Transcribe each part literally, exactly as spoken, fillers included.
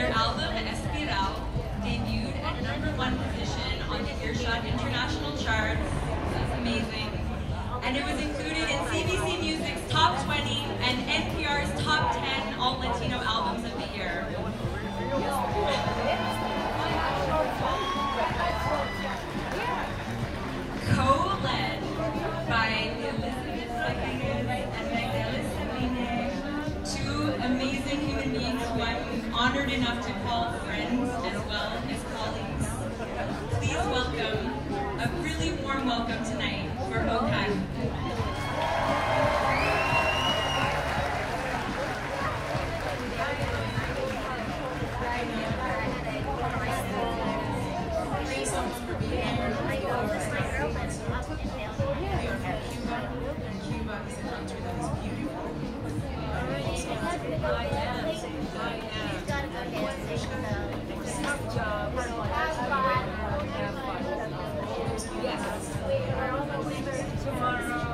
Their album, Espiral, debuted at number one position on the Earshot International Chart. That's amazing. And it was included in C B C Music's Top twenty and N P R's Top ten All Latino Albums of the Year. Co-led by Elizabeth Rodriguez and Magdalena Sabine, two amazing human beings who I'm honored enough to call friends as well as colleagues. Please welcome, a really warm welcome tonight for Okan. Tomorrow.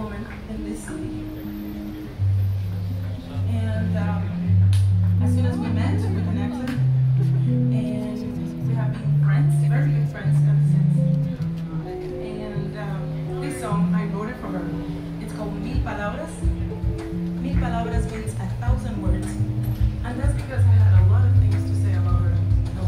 woman in this city. And um, as soon as we met, we connected, and we have been friends, very good friends ever since. And um, this song, I wrote it for her. It's called Mil Palabras. Mil Palabras means a thousand words. And that's because I had a lot of things to say about her.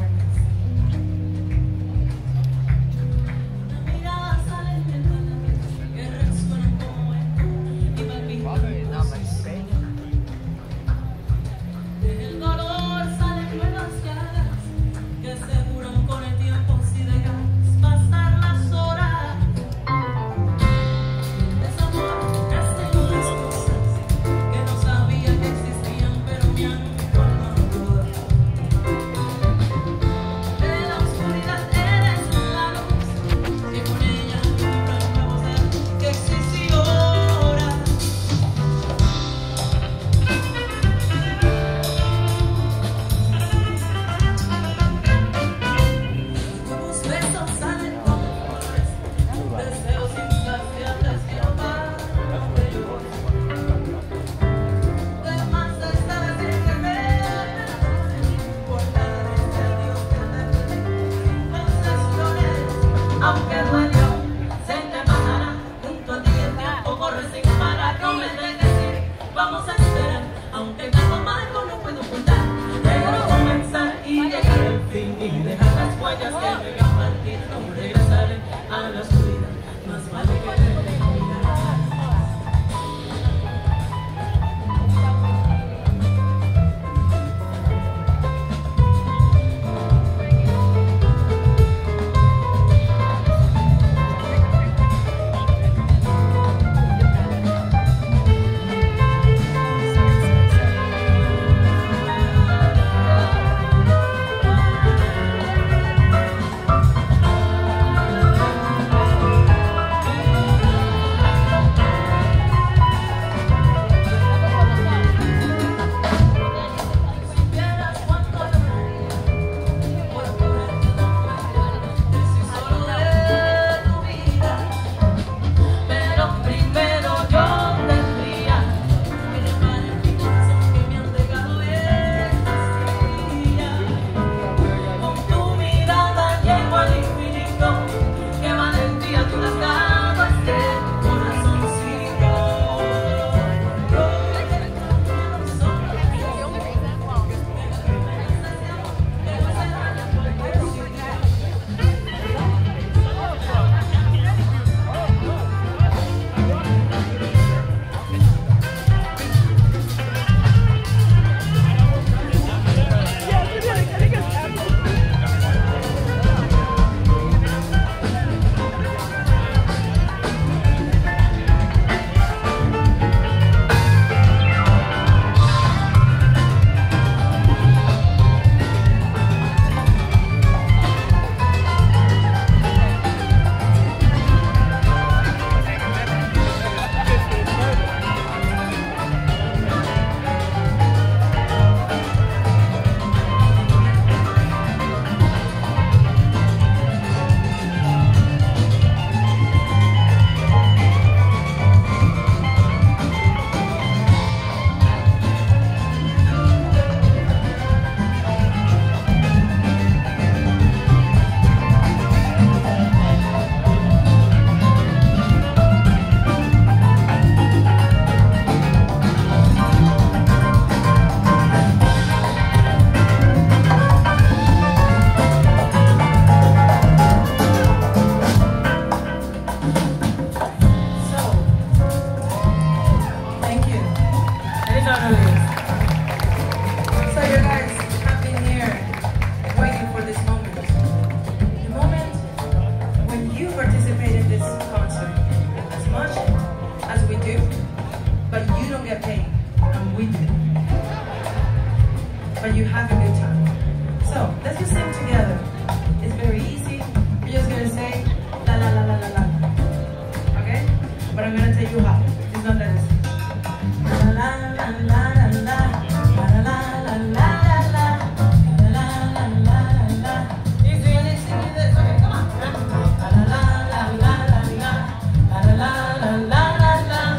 but you have a good time. So let's just sing together. It's very easy. You're just gonna say la la la la la la. Okay? But I'm gonna tell you how. It's not that easy. La la la la la la la la la la la la la la la. Easy, easy, sing this. Okay, come on. La la la la la la la la la la la la.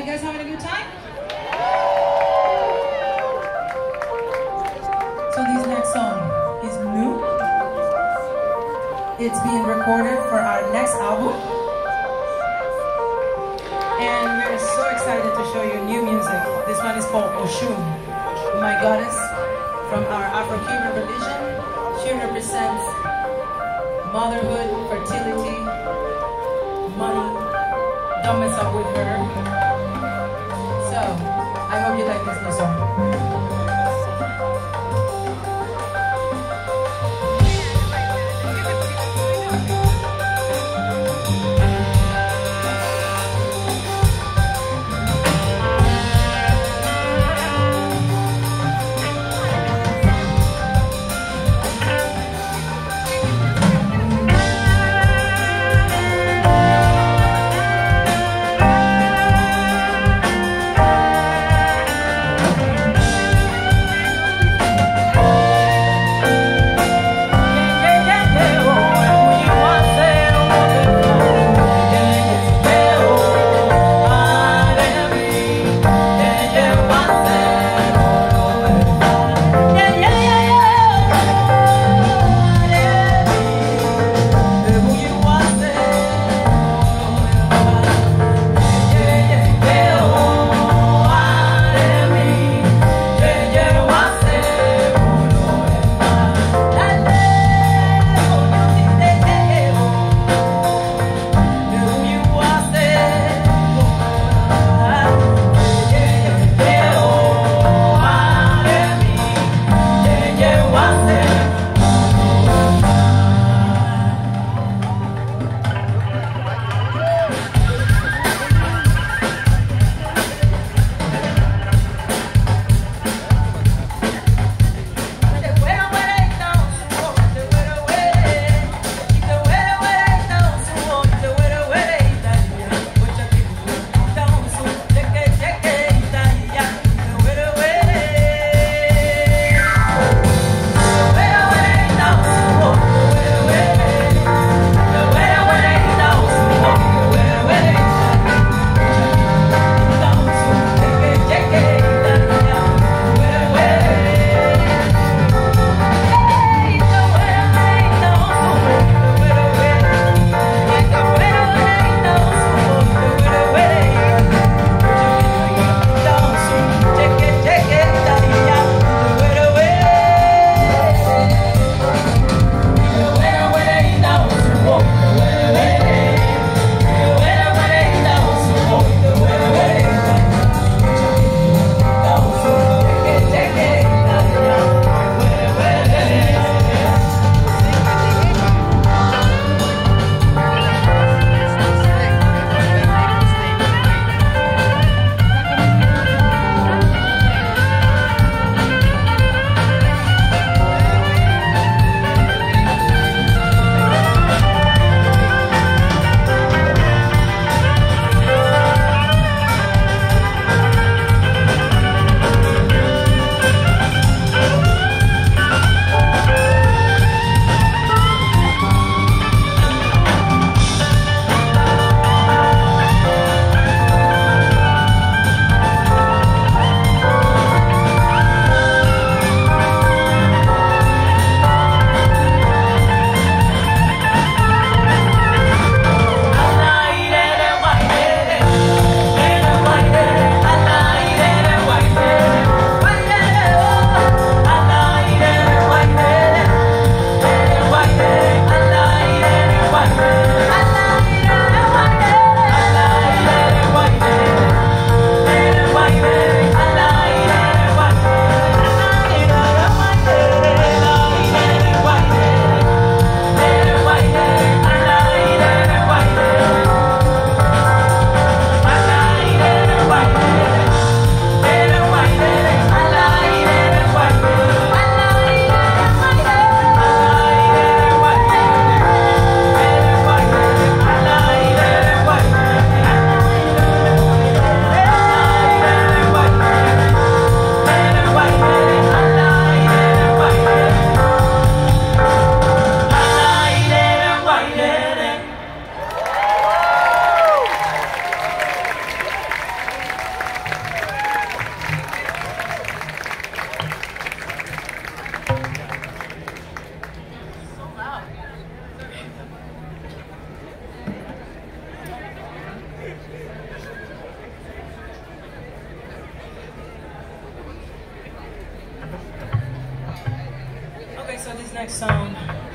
you guys having a good time? So this next song is new. It's being recorded for our next album. And we're so excited to show you new music. This one is called Oshun, my goddess from our Afro-Cuban religion. She represents motherhood, fertility, money. Don't mess up with her. So, I hope you like this new song.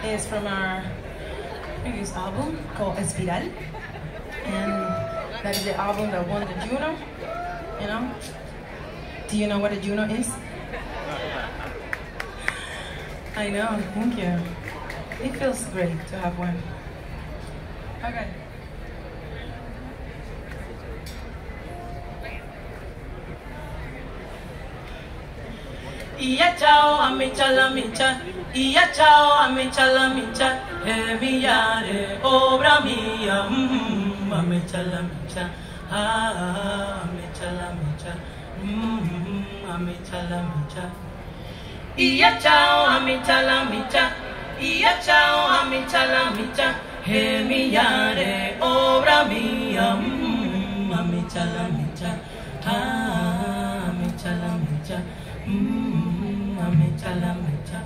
is from our previous album called Espiral. And that is the album that won the Juno, you know? Do you know what a Juno is? I know, thank you. It feels great to have one. Okay. Iya ciao amica l'amica, iya ciao amica l'amica, e mi yare obra mia, mm, amica l'amica, ah, amica l'amica, mm, amica l'amica. Iya ciao amica l'amica, iya ciao amica l'amica, e mi yare obra mia, mm, amica l'amica, ah, amica l'amica, mm. Amica l'amica.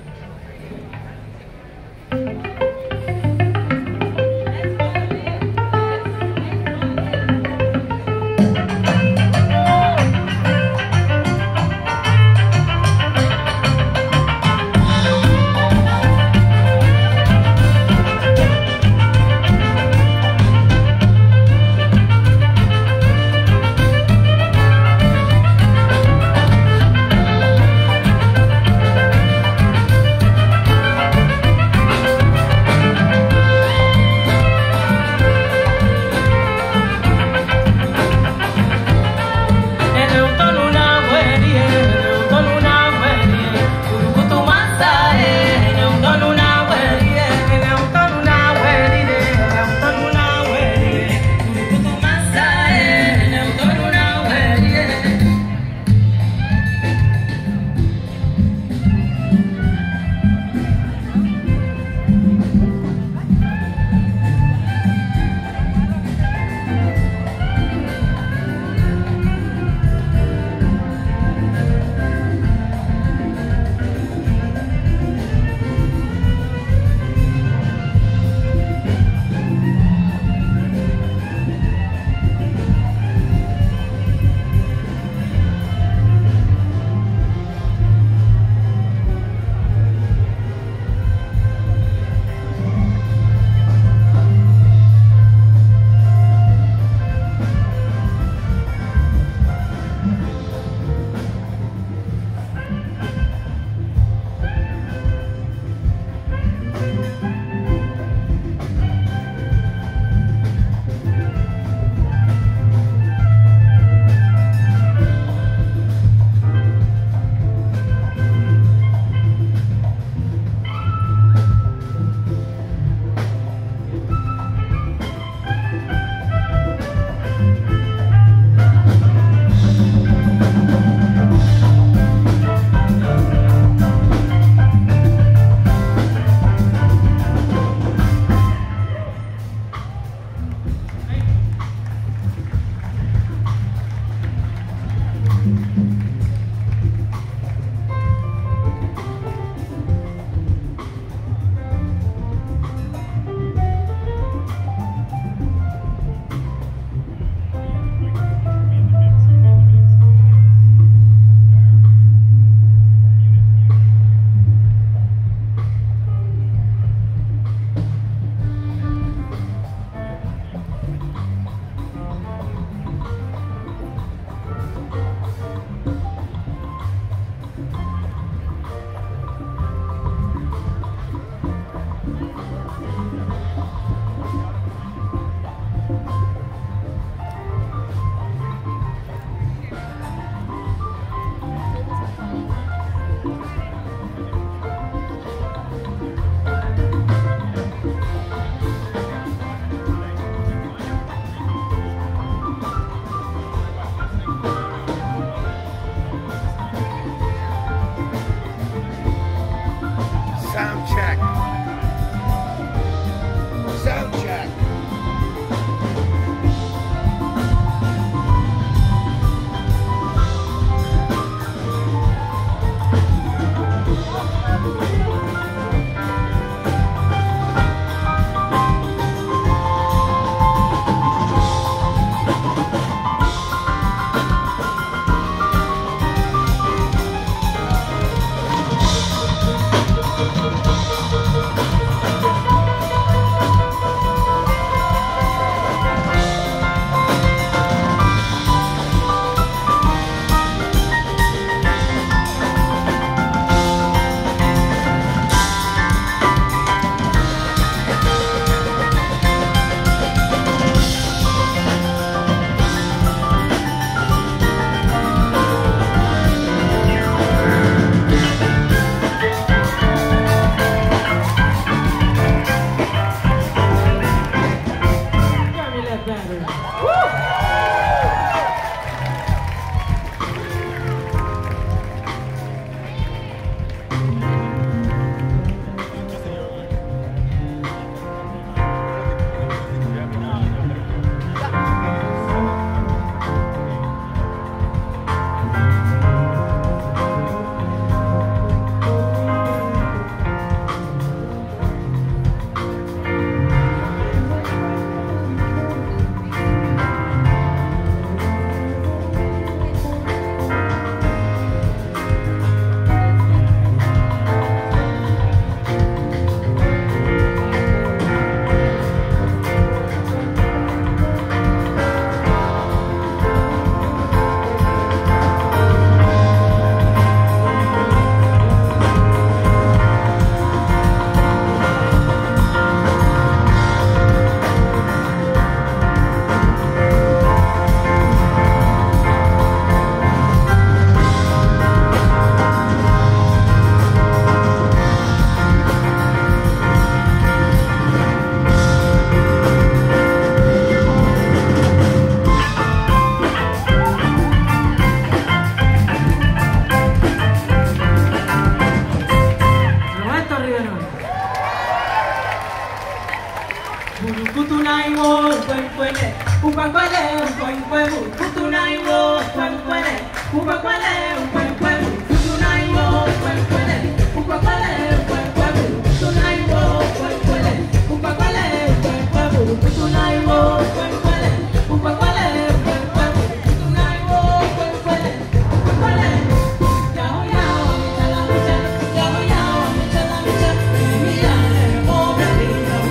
Kutunaiwo, Kwenkwele, Upakwale, Kwenkwelu, Kutunaiwo, Kwenkwele, Upakwale, Kwenkwelu, Kutunaiwo, Kwenkwele, Upakwale, Kwenkwelu, Kutunaiwo, Kwenkwele, Upakwale, Kwenkwelu, Kutunaiwo, Kwenkwele, Upakwale, Kwenkwelu, Kutunaiwo, Kwenkwele, Upakwale. Yao yao, michala micha, yao yao, michala micha, miyane, oh baby, yao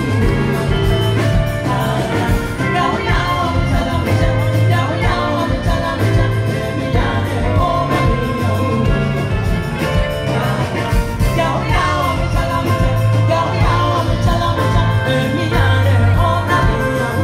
yao, yao michala micha, yao yao, michala micha, miyane, oh baby, yao yao, yao michala micha, yao yao, michala micha, miyane, oh baby, yao.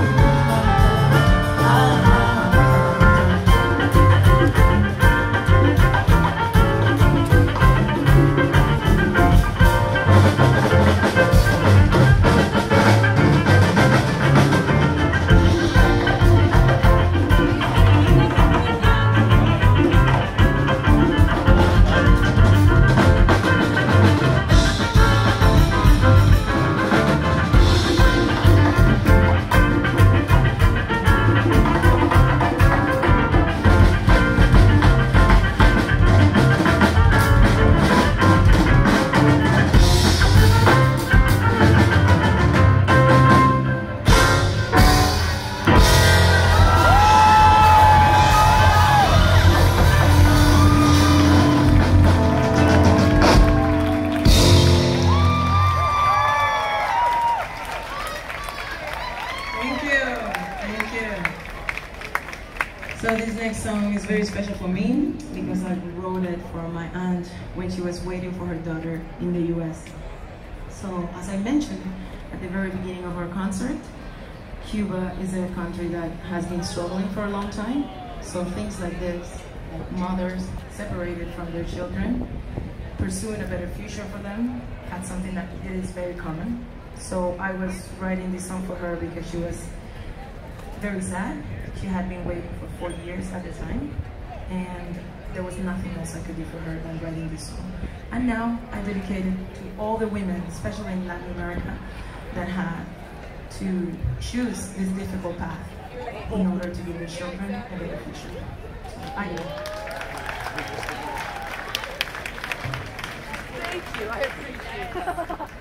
Thank you, thank you. So this next song is very special for me because I wrote it for my aunt when she was waiting for her daughter in the U S. So as I mentioned at the very beginning of our concert, Cuba is a country that has been struggling for a long time. So things like this, like mothers separated from their children, pursuing a better future for them, that's something that is very common. So I was writing this song for her because she was very sad. She had been waiting for four years at the time, and there was nothing else I could do for her than writing this song. And now I dedicate it to all the women, especially in Latin America, that had to choose this difficult path in order to give their children a better future. So, I do. Thank you, I appreciate it.